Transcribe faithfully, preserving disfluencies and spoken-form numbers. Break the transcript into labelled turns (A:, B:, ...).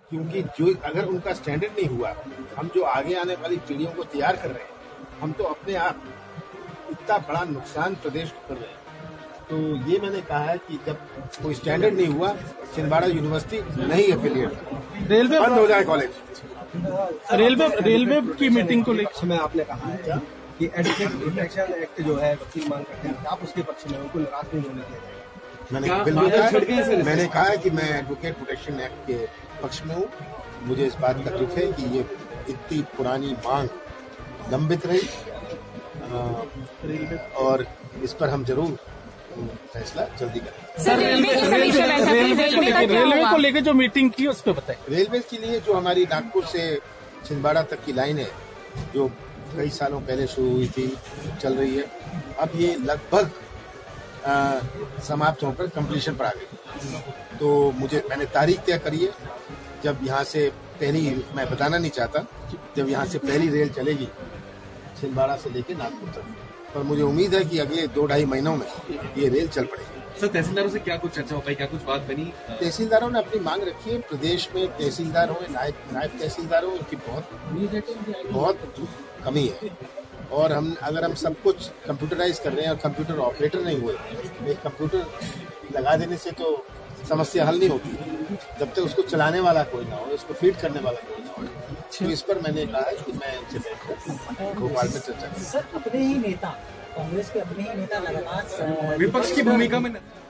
A: क्योंकि जो अगर उनका स्टैंडर्ड नहीं हुआ, हम जो आगे आने वाली पीढ़ियों को तैयार कर रहे हैं, हम तो अपने आप इतना बड़ा नुकसान प्रदेश को कर रहे हैं। तो ये मैंने कहा है कि जब कोई स्टैंडर्ड नहीं हुआ, छिंदवाड़ा यूनिवर्सिटी नहीं एफिलिएट,
B: रेलवे
A: बंद हो जाए कॉलेज।
B: रेलवे रेलवे की मीटिंग को लेकर
C: में आपने कहा है कि एडवोकेट प्रोटेक्शन एक्ट जो है वकील मांग करते हैं, आप उसके पक्ष में उनको निराश नहीं होने दिया जाएगा।
A: मैंने बिल्कुल कहा, मैंने कहा है कि मैं एडवोकेट प्रोटेक्शन एक्ट के पक्ष में हूँ। मुझे इस बात का दुख है कि ये इतनी पुरानी मांग लंबित रही, और इस पर हम जरूर फैसला जल्दी करें।
B: सर, रेलवे रेलवे को लेकर जो मीटिंग की उस पर बताएं।
A: रेलवे के लिए जो हमारी नागपुर से छिंदवाड़ा तक की लाइन है, जो कई सालों पहले शुरू हुई थी, चल रही है, अब ये लगभग समाप्त होकर कंप्लीशन पर आ गई। तो मुझे मैंने तारीख तय करी है, जब यहाँ से पहली, मैं बताना नहीं चाहता, जब यहाँ से पहली रेल चलेगी छिंदवाड़ा से लेकर नागपुर तक, पर मुझे उम्मीद है कि अगले दो ढाई महीनों में ये रेल चल पड़ेगी।
D: सर, तहसीलदारों से क्या कुछ चर्चा हो पाई, क्या कुछ बात बनी?
A: तहसीलदारों ने अपनी मांग रखी है। प्रदेश में तहसीलदार हो, नायब नायब तहसीलदार हो, इनकी बहुत बहुत कमी है। और हम अगर हम सब कुछ कंप्यूटराइज कर रहे हैं और कंप्यूटर ऑपरेटर नहीं हुए, एक कंप्यूटर लगा देने से तो समस्या हल नहीं होती जब तक उसको चलाने वाला कोई ना हो, उसको फीड करने वाला कोई ना हो। तो इस पर मैंने कहा है कि मैं इनसे बैठकर भोपाल में चर्चा करूँ।
E: सर, अपने ही नेता, कांग्रेस के अपने ही नेता लगातार
D: विपक्ष की भूमिका में